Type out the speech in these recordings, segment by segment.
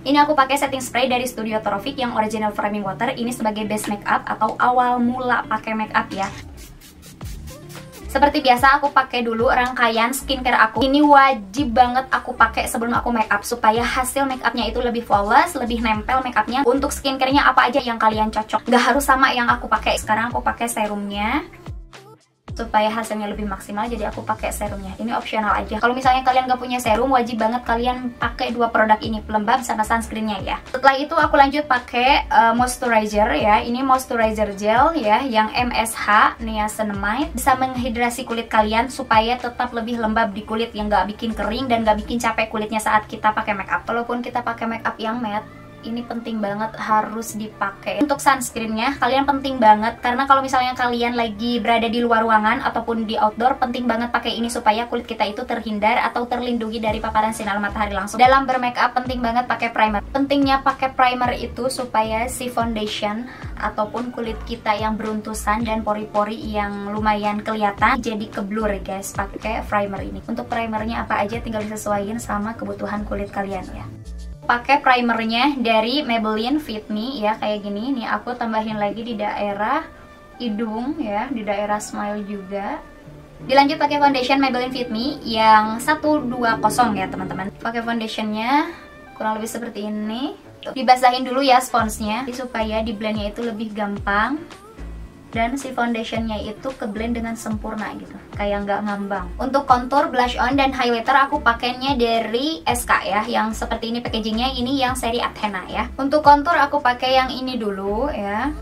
Ini aku pakai setting spray dari Studio Trophic yang original framing water. Ini sebagai base makeup atau awal mula pakai makeup ya. Seperti biasa aku pakai dulu rangkaian skincare aku. Ini wajib banget aku pakai sebelum aku make up supaya hasil make upnya itu lebih flawless, lebih nempel make upnya. Untuk skincarenya apa aja yang kalian cocok, nggak harus sama yang aku pakai. Sekarang aku pakai serumnya supaya hasilnya lebih maksimal, jadi aku pakai serumnya. Ini opsional aja. Kalau misalnya kalian gak punya serum, wajib banget kalian pakai dua produk ini, pelembab sama sunscreennya ya. Setelah itu aku lanjut pakai moisturizer ya. Ini moisturizer gel ya, yang MSH Niacinamide. Bisa menghidrasi kulit kalian supaya tetap lebih lembab di kulit, yang gak bikin kering dan gak bikin capek kulitnya saat kita pakai makeup. Walaupun kita pakai makeup yang matte, ini penting banget harus dipakai. Untuk sunscreennya kalian penting banget, karena kalau misalnya kalian lagi berada di luar ruangan ataupun di outdoor, penting banget pakai ini supaya kulit kita itu terhindar atau terlindungi dari paparan sinar matahari langsung. Dalam bermakeup penting banget pakai primer. Pentingnya pakai primer itu supaya si foundation ataupun kulit kita yang beruntusan dan pori-pori yang lumayan kelihatan jadi keblur guys, pakai primer ini. Untuk primernya apa aja tinggal disesuaikan sama kebutuhan kulit kalian ya. Pakai primernya dari Maybelline Fit Me ya, kayak gini. Nih aku tambahin lagi di daerah hidung ya, di daerah smile juga. Dilanjut pakai foundation Maybelline Fit Me yang 120 ya teman-teman. Pakai foundationnya kurang lebih seperti ini. Dibasahin dulu ya sponsnya supaya di blendnya itu lebih gampang. Dan si foundationnya itu ke blend dengan sempurna gitu, kayak nggak ngambang. Untuk contour, blush on, dan highlighter aku pakainya dari SK ya, yang seperti ini packagingnya. Ini yang seri Athena ya. Untuk contour aku pakai yang ini dulu ya.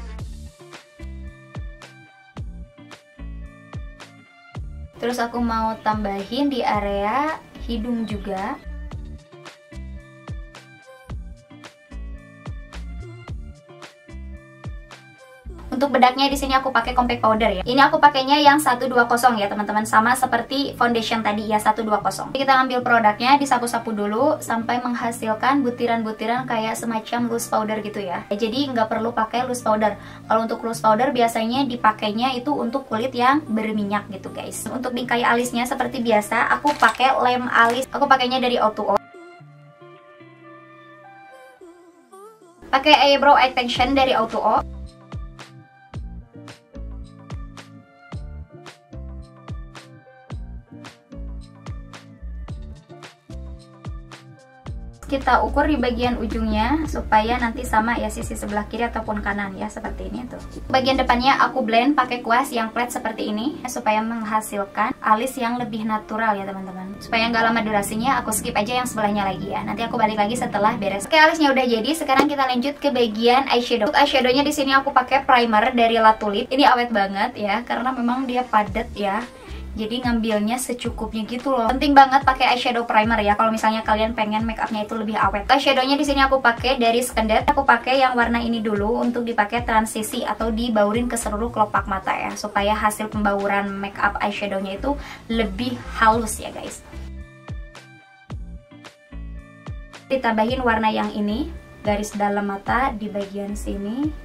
Terus aku mau tambahin di area hidung juga. Untuk bedaknya di sini aku pakai compact powder ya. Ini aku pakainya yang 120 ya teman-teman, sama seperti foundation tadi ya, 120. Kita ambil produknya, disapu-sapu dulu sampai menghasilkan butiran-butiran kayak semacam loose powder gitu ya. Jadi nggak perlu pakai loose powder. Kalau untuk loose powder biasanya dipakainya itu untuk kulit yang berminyak gitu guys. Untuk bingkai alisnya seperti biasa aku pakai lem alis. Aku pakainya dari O2O. Pakai eyebrow extension dari O2O. Kita ukur di bagian ujungnya supaya nanti sama ya sisi sebelah kiri ataupun kanan ya, seperti ini tuh. Bagian depannya aku blend pakai kuas yang flat seperti ini supaya menghasilkan alis yang lebih natural ya teman-teman. Supaya nggak lama durasinya, aku skip aja yang sebelahnya lagi ya. Nanti aku balik lagi setelah beres. Oke, alisnya udah jadi. Sekarang kita lanjut ke bagian eyeshadow. Untuk eyeshadownya di sini aku pakai primer dari La Tulipe. Ini awet banget ya, karena memang dia padat ya. Jadi ngambilnya secukupnya gitu loh. Penting banget pakai eyeshadow primer ya kalau misalnya kalian pengen make upnya itu lebih awet. Eyeshadownya di sini aku pakai dari Skinded. Aku pakai yang warna ini dulu untuk dipakai transisi atau dibaurin ke seluruh kelopak mata ya, supaya hasil pembauran make up eyeshadownya itu lebih halus ya guys. Ditambahin warna yang ini, garis dalam mata di bagian sini.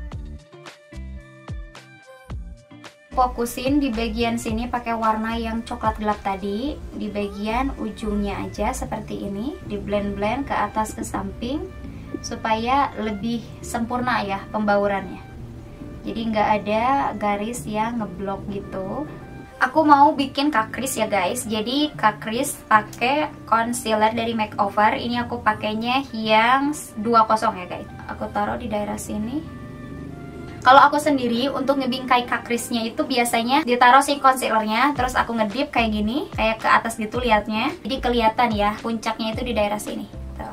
Fokusin di bagian sini pakai warna yang coklat gelap tadi, di bagian ujungnya aja seperti ini, di blend-blend ke atas ke samping supaya lebih sempurna ya pembaurannya. Jadi nggak ada garis yang ngeblok gitu. Aku mau bikin kakris ya guys. Jadi kakris pakai concealer dari Makeover. Ini aku pakainya yang 20 ya guys. Aku taruh di daerah sini. Kalau aku sendiri untuk ngebingkai kakrisnya itu biasanya ditaruh si concealernya, terus aku ngedip kayak gini, kayak ke atas gitu liatnya. Jadi kelihatan ya puncaknya itu di daerah sini. Tuh.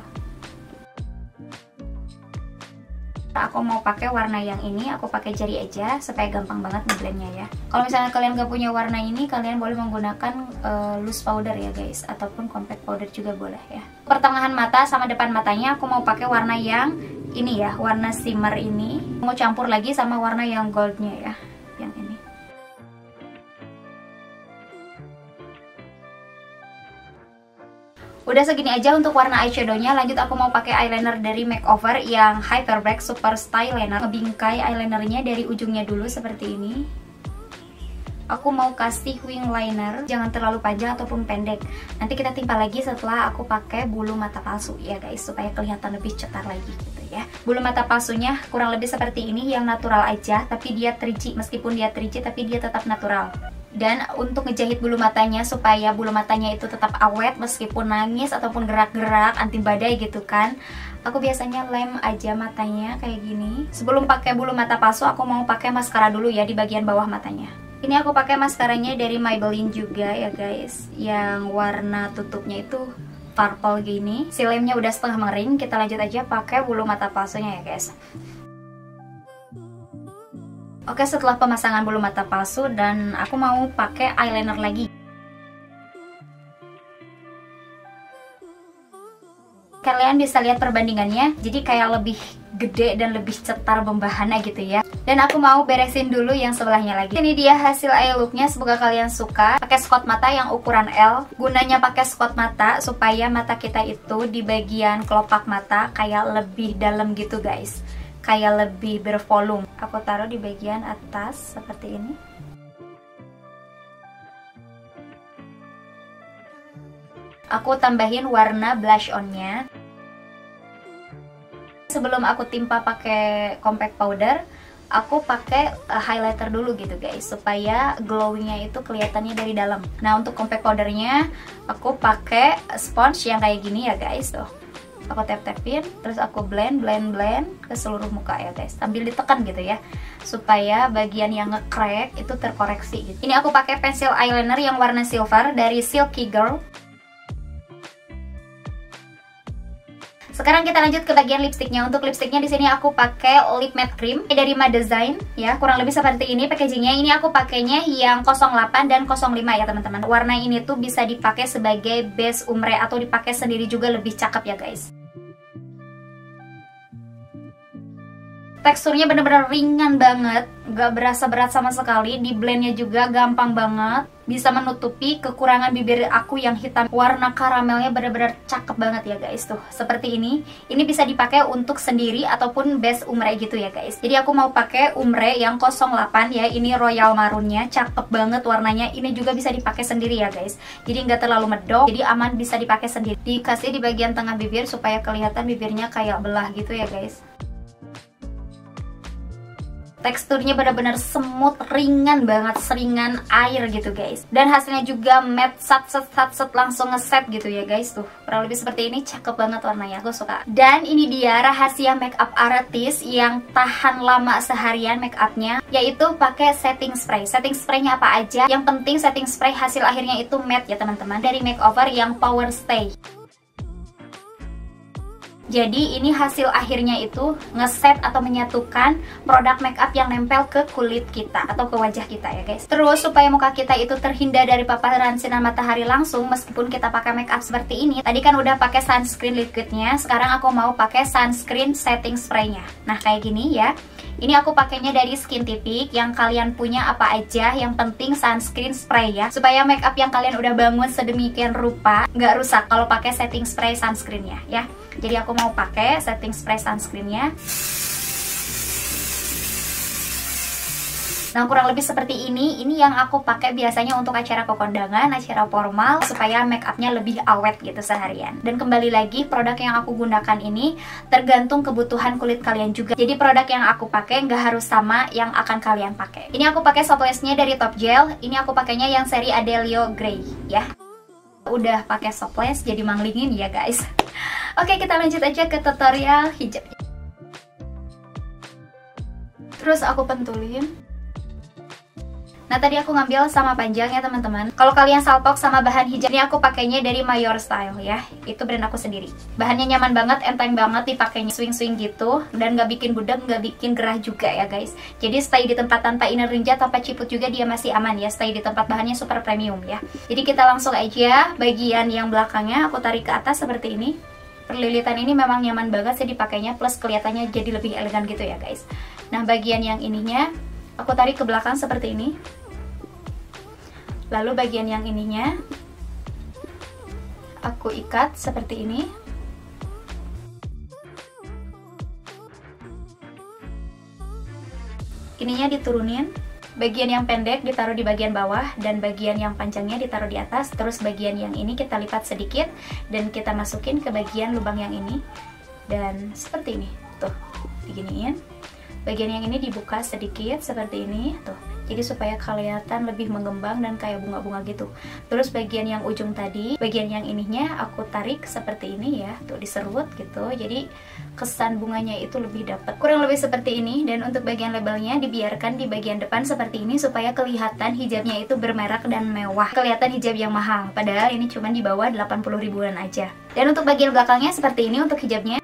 Aku mau pakai warna yang ini, aku pakai jari aja supaya gampang banget ngeblendnya ya. Kalau misalnya kalian gak punya warna ini, kalian boleh menggunakan loose powder ya guys, ataupun compact powder juga boleh ya. Pertengahan mata sama depan matanya aku mau pakai warna yang ini ya, warna shimmer ini. Mau campur lagi sama warna yang goldnya ya, yang ini. Udah segini aja untuk warna eyeshadownya. Lanjut aku mau pakai eyeliner dari Makeover yang Hyperbreak Super Style Liner. Ngebingkai eyelinernya dari ujungnya dulu seperti ini. aku mau kasih wing liner, jangan terlalu panjang ataupun pendek. Nanti kita timpa lagi setelah aku pakai bulu mata palsu ya guys, supaya kelihatan lebih cetar lagi gitu ya. Bulu mata palsunya kurang lebih seperti ini, yang natural aja, tapi dia 3G. Meskipun dia 3G tapi dia tetap natural. Dan untuk ngejahit bulu matanya supaya bulu matanya itu tetap awet meskipun nangis ataupun gerak-gerak anti badai gitu kan, aku biasanya lem aja matanya kayak gini. Sebelum pakai bulu mata palsu, aku mau pakai maskara dulu ya di bagian bawah matanya. Ini aku pakai maskaranya dari Maybelline juga ya guys, yang warna tutupnya itu purple gini. Si lemnya udah setengah mengering, kita lanjut aja pakai bulu mata palsunya ya guys. Oke, setelah pemasangan bulu mata palsu, dan aku mau pakai eyeliner lagi. Kalian bisa lihat perbandingannya, jadi kayak lebih gede dan lebih cetar bembahannya gitu ya. Dan aku mau beresin dulu yang sebelahnya lagi. Ini dia hasil eye looknya, semoga kalian suka. Pakai spot mata yang ukuran L. Gunanya pakai spot mata supaya mata kita itu di bagian kelopak mata kayak lebih dalam gitu guys, kayak lebih bervolume. Aku taruh di bagian atas seperti ini. Aku tambahin warna blush on-nya. Sebelum aku timpa pakai compact powder, aku pakai highlighter dulu gitu guys, supaya glowingnya itu kelihatannya dari dalam. Nah, untuk compact powdernya aku pakai sponge yang kayak gini ya guys tuh. Aku tap-tapin, terus aku blend ke seluruh muka ya guys, sambil ditekan gitu ya, supaya bagian yang nge-crack itu terkoreksi gitu. Ini aku pakai pensil eyeliner yang warna silver dari Silky Girl. Sekarang kita lanjut ke bagian lipstiknya. Untuk lipstiknya di sini aku pakai lip matte cream dari Madesign ya, kurang lebih seperti ini packagingnya. Ini aku pakainya yang 08 dan 05 ya teman-teman. Warna ini tuh bisa dipakai sebagai base ombre atau dipakai sendiri juga lebih cakep ya guys. Teksturnya bener-bener ringan banget, gak berasa berat sama sekali. Di blendnya juga gampang banget, bisa menutupi kekurangan bibir aku yang hitam. Warna karamelnya bener-bener cakep banget ya guys tuh, seperti ini. Ini bisa dipakai untuk sendiri ataupun base ombre gitu ya guys. Jadi aku mau pakai ombre yang 08 ya, ini royal marunnya, cakep banget warnanya. Ini juga bisa dipakai sendiri ya guys, jadi nggak terlalu medok, jadi aman, bisa dipakai sendiri. Dikasih di bagian tengah bibir supaya kelihatan bibirnya kayak belah gitu ya guys. Teksturnya benar-benar semut, ringan banget, seringan air gitu guys. Dan hasilnya juga matte, sat langsung ngeset gitu ya guys tuh. Kurang lebih seperti ini, cakep banget warnanya, aku suka. Dan ini dia rahasia makeup artist yang tahan lama seharian makeupnya, yaitu pakai setting spray. Setting spraynya apa aja? Yang penting setting spray hasil akhirnya itu matte ya teman-teman, dari makeover yang Power Stay. Jadi ini hasil akhirnya itu ngeset atau menyatukan produk makeup yang nempel ke kulit kita atau ke wajah kita ya guys. Terus supaya muka kita itu terhindar dari paparan sinar matahari langsung meskipun kita pakai makeup seperti ini. Tadi kan udah pakai sunscreen liquidnya, sekarang aku mau pakai sunscreen setting spraynya. Nah kayak gini ya. Ini aku pakainya dari Skintific, yang kalian punya apa aja, yang penting sunscreen spray ya, supaya makeup yang kalian udah bangun sedemikian rupa nggak rusak kalau pakai setting spray sunscreennya ya. Jadi aku mau pakai setting spray sunscreennya. Nah kurang lebih seperti ini yang aku pakai biasanya untuk acara kekondangan, acara formal, supaya makeupnya lebih awet gitu seharian. Dan kembali lagi, produk yang aku gunakan ini tergantung kebutuhan kulit kalian juga. Jadi produk yang aku pakai nggak harus sama yang akan kalian pakai. Ini aku pakai softlace-nya dari Top Gel. Ini aku pakainya yang seri Adelio Grey ya. Udah pakai softlace jadi manglingin ya guys. Oke, kita lanjut aja ke tutorial hijab. Terus aku pentulin. Nah tadi aku ngambil sama panjang ya teman-teman. Kalau kalian salpok sama bahan hijab, ini aku pakainya dari Mayor Style ya. Itu brand aku sendiri. Bahannya nyaman banget, enteng banget dipakainya, swing-swing gitu, dan nggak bikin budak, nggak bikin gerah juga ya guys. Jadi stay di tempat tanpa inner rinja, tanpa ciput juga dia masih aman ya. Stay di tempat, bahannya super premium ya. Jadi kita langsung aja bagian yang belakangnya aku tarik ke atas seperti ini. Perlilitan ini memang nyaman banget sih dipakainya, plus kelihatannya jadi lebih elegan gitu ya guys. Nah bagian yang ininya aku tarik ke belakang seperti ini. Lalu bagian yang ininya aku ikat seperti ini. Ininya diturunin Bagian yang pendek ditaruh di bagian bawah dan bagian yang panjangnya ditaruh di atas. Terus bagian yang ini kita lipat sedikit dan kita masukin ke bagian lubang yang ini. Dan seperti ini, tuh, diginiin. Bagian yang ini dibuka sedikit seperti ini, tuh. Jadi supaya kelihatan lebih mengembang dan kayak bunga-bunga gitu. Terus bagian yang ujung tadi, bagian yang ininya aku tarik seperti ini ya, tuh diserut gitu. Jadi kesan bunganya itu lebih dapat. Kurang lebih seperti ini. Dan untuk bagian labelnya dibiarkan di bagian depan seperti ini supaya kelihatan hijabnya itu bermerek dan mewah. Kelihatan hijab yang mahal. Padahal ini cuma di bawah 80 ribuan aja. Dan untuk bagian belakangnya seperti ini untuk hijabnya.